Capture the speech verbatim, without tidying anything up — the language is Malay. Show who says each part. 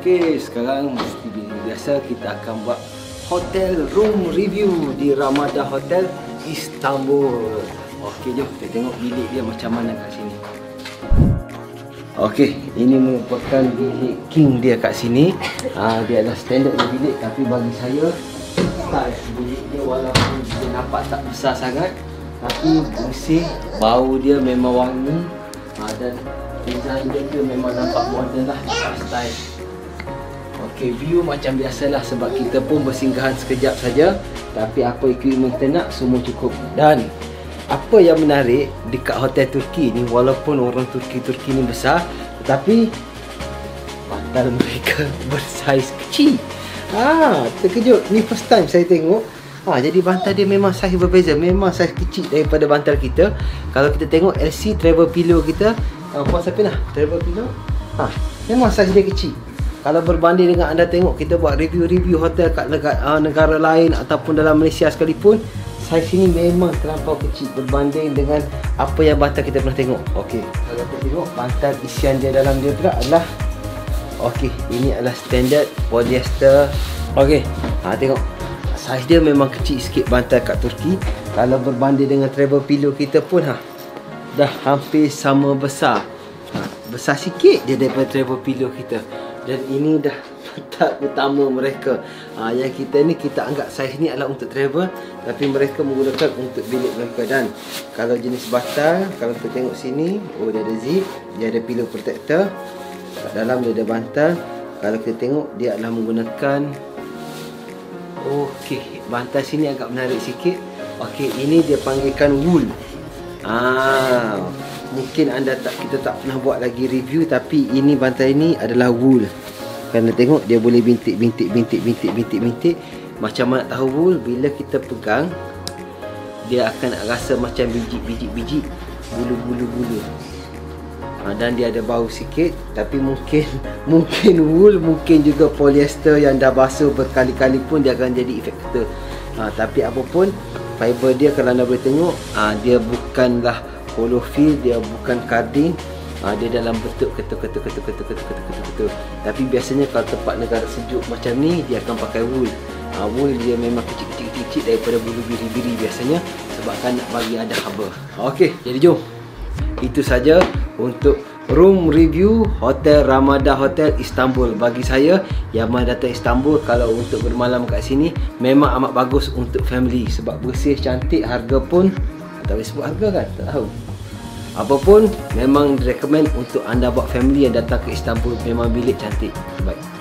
Speaker 1: Okey, sekarang seperti biasa kita akan buat hotel room review di Ramada Hotel Istanbul. Okey, jom kita tengok bilik dia macam mana kat sini. Okey, ini merupakan bilik king dia kat sini. Ha, dia adalah standard bilik, tapi bagi saya style bilik dia walaupun dia nampak tak besar sangat, tapi bersih, bau dia memang wangi. Ha, dan design dia tu memang nampak modern lah, style. Okey, view macam biasalah sebab kita pun bersinggahan sekejap saja, tapi apa equipment kita nak semua cukup. Dan apa yang menarik dekat hotel Turki ni, walaupun orang Turki-Turki ni besar, tetapi bantal mereka bersaiz kecil. Ha, terkejut. Ni first time saya tengok. Ha, jadi bantal dia memang saiz berbeza, memang saiz kecil daripada bantal kita. Kalau kita tengok L C travel pillow kita, ha, puan Sapina, travel pillow, ha, memang saiz dia kecil. Kalau berbanding dengan anda tengok kita buat review-review hotel kat negara, uh, negara lain ataupun dalam Malaysia sekalipun, saiz ini memang terlampau kecil berbanding dengan apa yang bantal kita pernah tengok. Okey, kalau kita tengok bantal isian dia dalam dia pula adalah, okey, ini adalah standard polyester. Okey, ha, tengok saiz dia memang kecil sikit bantal kat Turki. Kalau berbanding dengan travel pillow kita pun, ha, dah hampir sama besar. Ha, besar sikit dia daripada travel pillow kita. Dan ini dah bantal utama mereka. Ha, yang kita ni kita anggap saiz ni adalah untuk travel, tapi mereka menggunakan untuk bilik mereka. Dan kalau jenis bantal, kalau kita tengok sini, oh dia ada zip, dia ada pillow protector. Kat dalam dia ada bantal. Kalau kita tengok dia adalah menggunakan, okey, bantal sini agak menarik sikit. Okey, ini dia panggilkan wool. Ah, mungkin anda tak, kita tak pernah buat lagi review, tapi ini bantal ini adalah wool. Kerana tengok dia boleh bintik bintik bintik bintik bintik bintik. Macam mana tahu wool? Bila kita pegang, dia akan rasa macam biji-biji-biji, bulu-bulu-bulu. Ha, dan dia ada bau sikit, tapi mungkin mungkin wool, mungkin juga polyester yang dah basuh berkali-kali pun dia akan jadi efektor. Ha, tapi apapun, fiber dia kalau anda boleh tengok, ha, dia bukanlah hollow fill, dia bukan carding. Ha, dia dalam bentuk ketul-ketul ketul-ketul ketul-ketul ketul. Tapi biasanya kalau tempat negara sejuk macam ni, dia akan pakai wool. Ha, wool dia memang kecil-kecil daripada bulu biri-biri biasanya, sebab kan nak bagi ada haba. Okey, jadi jom. Itu saja untuk room review Hotel Ramada Hotel Istanbul. Bagi saya yang mana datang Istanbul, kalau untuk bermalam kat sini memang amat bagus untuk family, sebab bersih, cantik, harga pun tak boleh sebut harga kan, tak tahu. Apapun memang recommend untuk anda buat family yang datang ke Istanbul, memang bilik cantik. Baik.